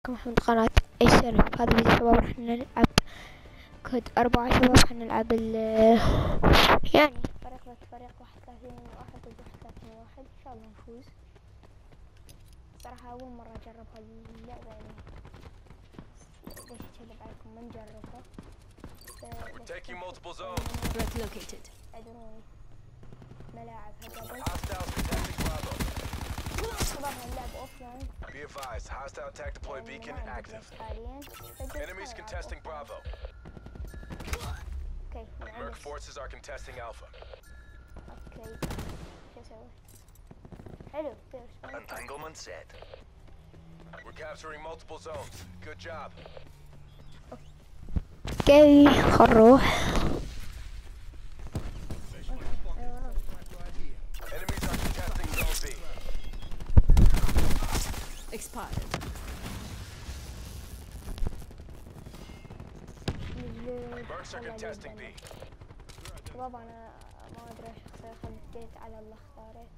معكم محمد قناة ايش سالفة. في هذا الفيديو شباب راح نلعب كود 4 شباب. راح نلعب يعني فريق ضد فريق 31 واحد ضد 31 واحد. ان شاء الله نفوز. صراحة اول مرة اجرب هذه اللعبة يعني ليش اكذب عليكم ما نجربها. We're taking multiple zones. Threat located. ادروني ملاعب هذا Hostiles contesting Bravo. شباب هنلعب اوفلاين. Be advised, hostile attack deploy beacon active. حاليا Enemies contesting Bravo. اوكي Merc forces are contesting Alpha. اوكي شو اسوي؟ حلو Entanglement set. We're capturing multiple zones. Good job. اوكي خل نروح. Enemies are contesting Zone B. Expired. Mercs are contesting B. شباب انا ما ادري ايش اختار. خديت على اللي اختاريت.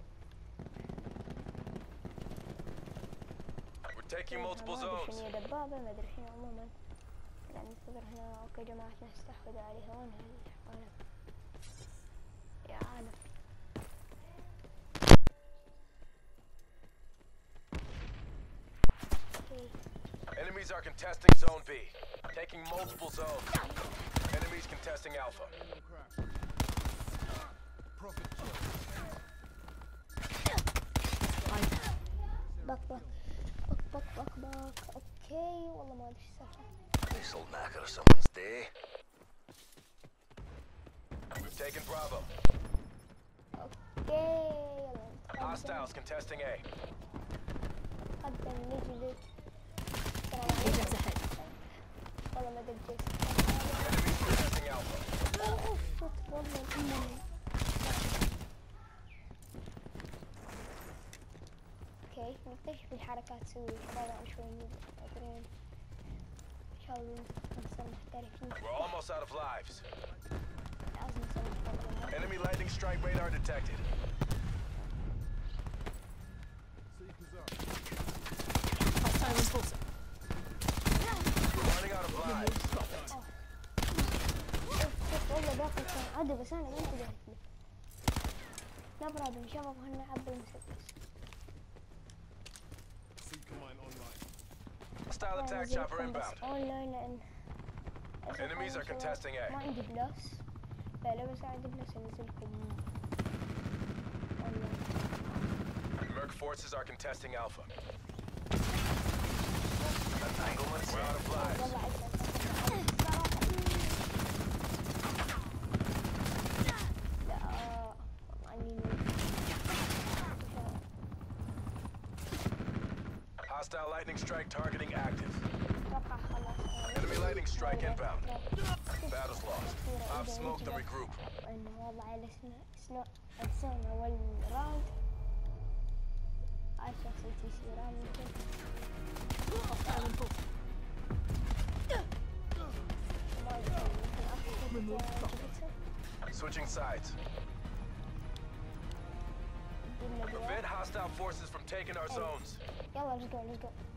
We're taking multiple ما ادري zones. شنو هي دبابة ما ادري شنو عموما. لا ننتظر هنا. اوكي جماعتنا استحوذوا عليها. وين هالعالم يا عالم؟ Enemies are contesting Zone B. Taking multiple zones. Enemies contesting Alpha. بك اوكي والله ما ادري ايش السالفة. This'll knacker someone's day. We've taken Bravo. اوكي يلا Hostiles contesting A. قدم نجي Ajax ahead. والله ما دقيت. Enemies contesting Alpha. اوف والله أمي. اوكي نكتشف الحركات تسوي شباب شوي ادرين. ان شاء الله نصير محترفين. We're almost out of lives. لازم نصير محترفين. Enemy lightning strike radar detected. Hostile enforcer. We're running out of lives. والله باخذ عادي بس انا ما انتبهت له. لا برادم شباب هنلعب بالمسدس. Hostile attack chopper inbound. اونلاين لان Enemies are contesting A. ما عندي بلس. لا بس عندي بلس انزلكم اونلاين. Merc forces are contesting Alpha. Entanglement. We're out of lives. والله عسل. Hostile lightning strike targeting active. Enemy lightning strike inbound. Battle's lost. I've smoked and regroup. والله على سنة أول راوند. عايش شخصيتي سيران ممكن. Hostile enforcer. Remove profit. Switching sides. Prevent hostile forces from taking our zones. يلا let's go.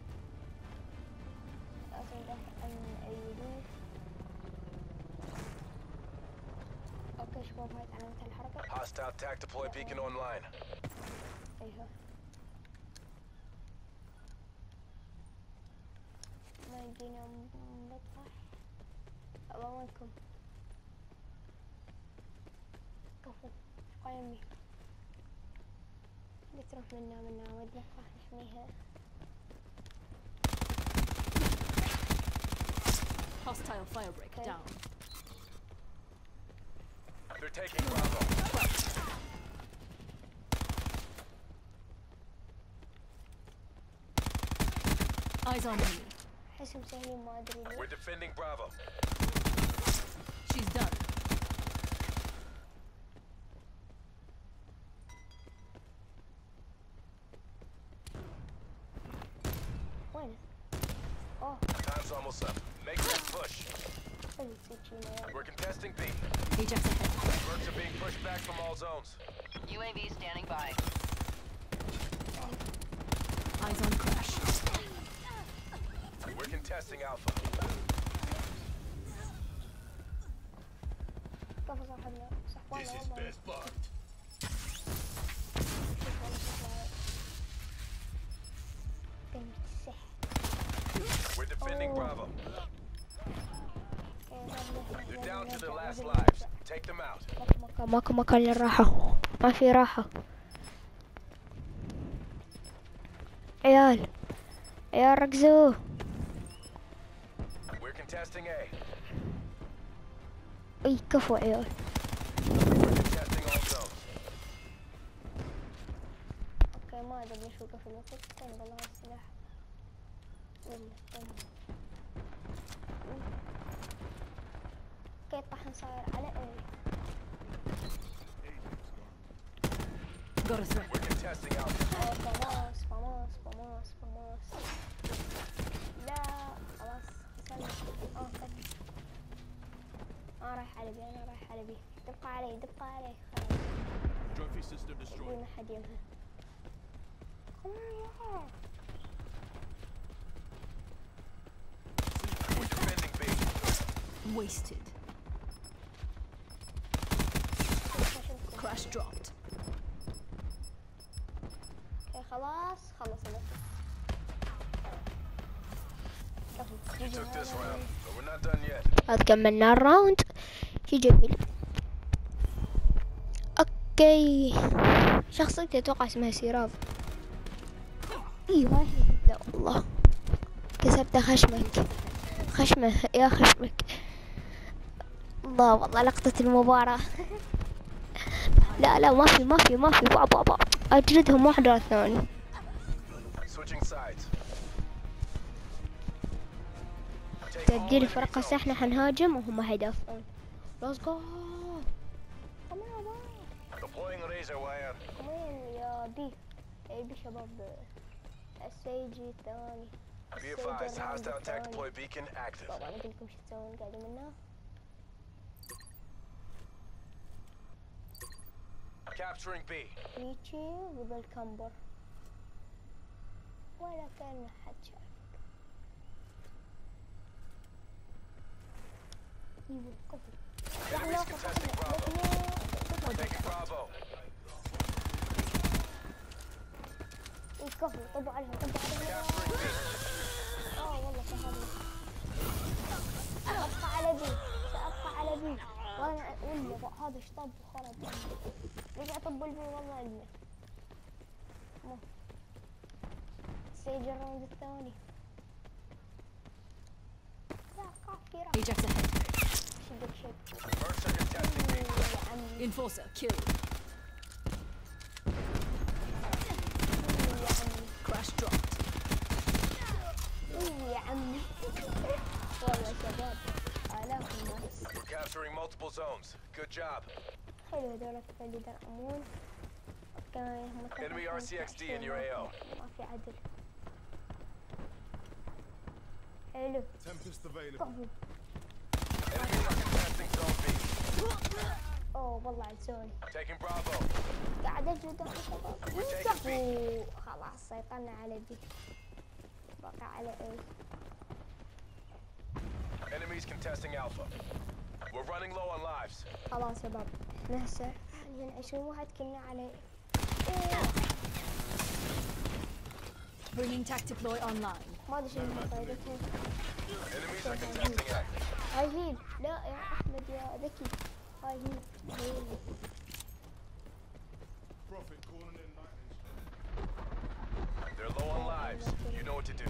لازم ندافع عن اليمين. اوكي شباب هاي علامة الحركة. Hostile attack deploy beacon online. ايوه ما يجينا مطرح. الله وينكم؟ كفو قايمي. اللي تروح منا ودنا راح نحميها. Hostile firebreak Okay. down. They're taking Bravo. Eyes on me. حسب سهلين ما ادري ليه. We're defending Bravo. She's done. وين؟ اوه Time's almost up. Make that push. حلو سكينة. We're contesting B. Ajax ahead. Mercs are being pushed back from all zones. UAV standing by. Eyes on crash. contesting Alpha. كفو صاحبنا صاحبنا This is والله best part. كلمة السحر. We're defending Oh. Bravo. إيه، They're down to their نرجع، last نرجع. lives. Take them out. ماكو مكان للراحة، ما في راحة. عيال ركزوا. We're contesting A. اي كفو عيال. We're contesting all zones. اوكي ما ادري ليش وقف الوقت. استنى والله السلاح. يلا استنى. اوكي الطحن صاير على اي. Got a threat. We're contesting Alpha. فماس. لا خلاص استنى. استنى. رايح على بي. دبقى علي خلاص. Trophy system destroyed. ما حد يمها. We're defending B. Wasted. Crash dropped. اوكي خلاص خلص الوقت. You took this round, but we're not done yet. هذا كملنا الراوند. شي جميل. اوكي شخصيتي اتوقع اسمها سيراف. ايوه لا والله كسبت خشمه يا خشمك. الله والله لقطة المباراة. لا ما في بابا اجلدهم واحد ورا الثاني. Switching sides. تبديل فرق هسه احنا حنهاجم وهم هيدافعون. Let's go. Deploying laser wire. كمان يا بي شباب السيجي الثاني. Be advised, hostile attack deploy beacon active. طبعا اقول لكم شو تسوون قاعدين منا. Capturing B. ريتشي وبالكمبر ولا كان حد شاف. ايوه كفو. Enemies contesting Bravo. Taking Bravo. اي كفو طبوا عليهم. Capturing B. والله سهل. سأبقى على بي وانا ولا هذا شطب وخرب. رجع طب البي والله علمه. سيج الراوند الثاني. لا كافي راح. Ajax ahead. شدك Mercs are contesting B. يا عمي. Enforcer killed. Crash dropped. يا عمي. والله شباب آلاف الناس. We're capturing multiple zones. Good job. حلو هذول اللي يدرعمون. اوكي هم Enemy RCXD in your AO. ما في عدل. حلو. Tempest available. كفو. Enemies are contesting zone B. اوه والله عدسوني. Taking Bravo. قاعد اجلد يا شباب. كفو. خلاص سيطرنا على بي. بقى على اي. Enemies contesting Alpha. We're running low on lives. خلاص شباب احنا هسه حاليا 20 واحد كنا على Bringing tac deploy online. ما ادري شنو فايدتها. Enemies are contesting A. هاي هيل. لا يا احمد يا ذكي. هاي هيل. Prophet calling in lightning. They're low on lives. You know what to do.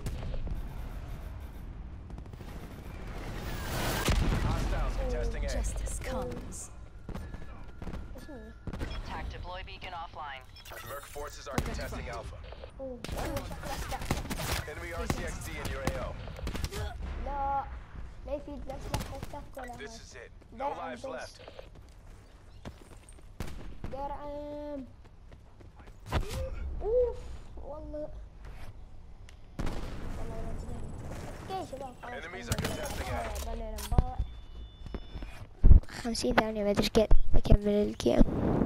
Hostiles contesting A. Justice comes. ايش هي؟ Tac deploy beacon offline. Merc forces are contesting Alpha. اوه والله شكله استعصى. Enemy RCXD in your AO. لا لا يفيد لا سلاح وستاك ولا This هاي. is it. No lives left. درعم. اوف والله. والله ما تدري. اوكي شباب خلاص. Enemies are contesting A. ظلينا نباوع. 50 ثانية ما ادري قد اكمل الجيم.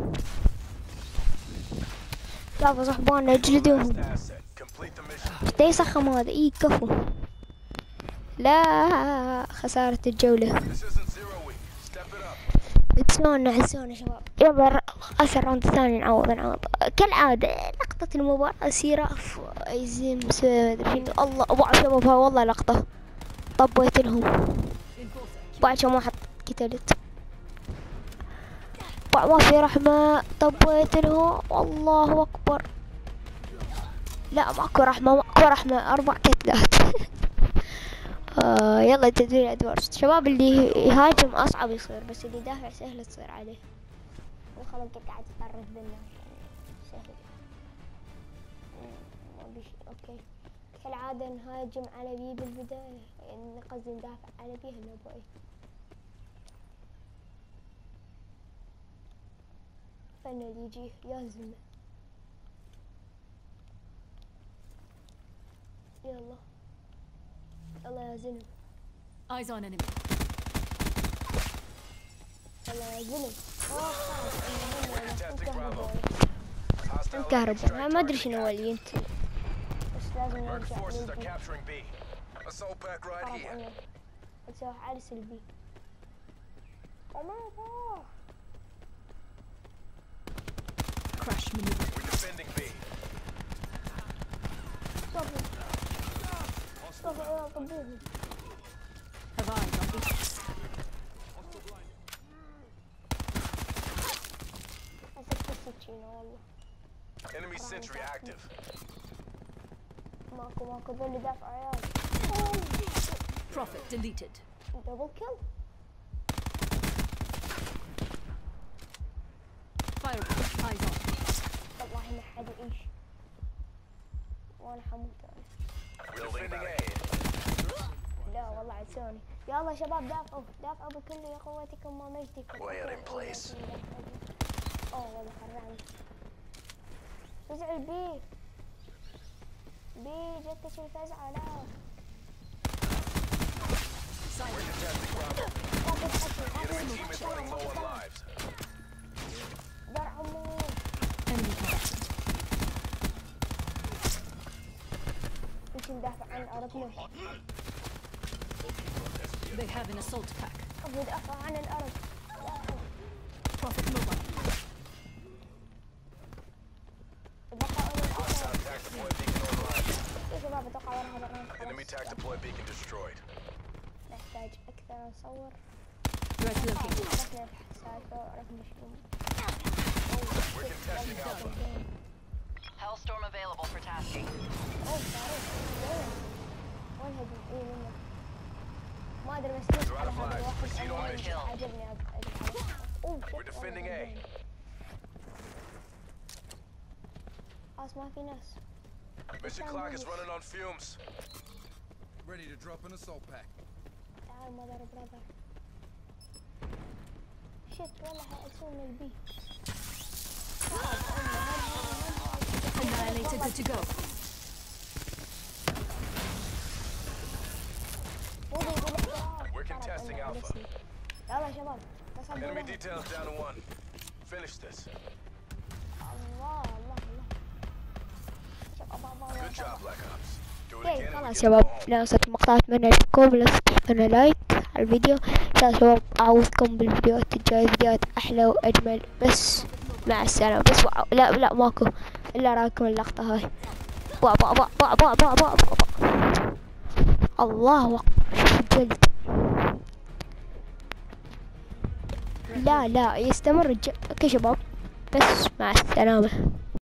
لا صاحبانا اجلدوهم. Last asset. Complete the mission. دا يسخم هذا. اي كفو. لا خسارة الجولة. This isn't zero week. Step it up. عزونا عزونا شباب. يلا أسر راوند الثاني نعوض كالعادة. لقطة المباراة سيراف ايزيم مدري الله. ابو شباب هاي والله لقطة طبيت لهم بعد ما حط قتلت ما في رحمة. طبيت لهم والله اكبر. لا ماكو رحمة 4 كتلات. يلا تدوير ادوار شباب. اللي يهاجم اصعب يصير بس اللي يدافع سهل تصير عليه. الخلق قاعد تطرد بالنار سهل. اوكي كالعادة نهاجم على بي بالبداية يعني قصدي ندافع على بي هلا بوي. فن اللي يجي لازم. يلا يا زلم. Eyes on enemy. يلا يا زلم. Contesting Bravo. Hostile lightning انكهربوا strike ما ادري targeting شنو هو active. اللي ينتهي بس لازم Merc نرجع forces are للبي. capturing B. Assault pack right خرب here. عنا نسوي على سلبي. أمانة. Crash maneuver. We're defending B. صبر يا طبوهم. Have eyes on B. أسكت السكينة والله. Enemy sentry active. ماكو ذول دافع عيال. Prophet deleted. دبل كيل. Fireball. Eyes on. والله ما حد يعيش. وانا حموت انا. Defending A. لا والله عسوني. يلا شباب دافعوا بكل قوتكم ومجدكم. Wire in place. اوه والله خرعني. فزع البي. بي جتك الفزعة لا. Contesting Bravo. Enemy team is running low on lives. دار عمو. Enemy combatant. انت ندافع عن ارضنا. They have an assault pack. ابو دافع عن الارض. Prophet mobile. Hostile tac deploy beacon online. يا شباب اتوقع وراها برنامج Enemy tac deploy beacon destroyed. نحتاج اكثر نصور. Threat located. عرفنا السالفة وعرفنا شنو. We're contesting Alpha. Hellstorm available for tasking. اوه صاروخ. وين هدي؟ ايه منه. ما ادري بس ليش على هذا الواحد Proceed on أنا mission. عجبني اوه We're defending A. خلاص ما في ناس. Mission clock is running on fumes. Ready to drop an assault pack. تعال مدر برادر. شت والله حيأسون البي. Annihilated. Good to go. We're contesting Alpha. يلا شباب تصدقوا Enemy لهم. details down to 1. Finish this. الله الله الله. شباب Good job, Black Ops. Do it اوكي again and we خلاص get شباب to go home. لو وصلت المقطع اتمنى لكم لا تحطون لايك على الفيديو. ان شاء الله شباب اعوضكم بالفيديوهات الجاية فيديوهات احلى واجمل. بس مع السلامة. بس لا ماكو الا راكم اللقطة هاي. با با با با با با با با. الله اكبر شوف الجلد. لا يستمر اوكي شباب بس مع السلامة.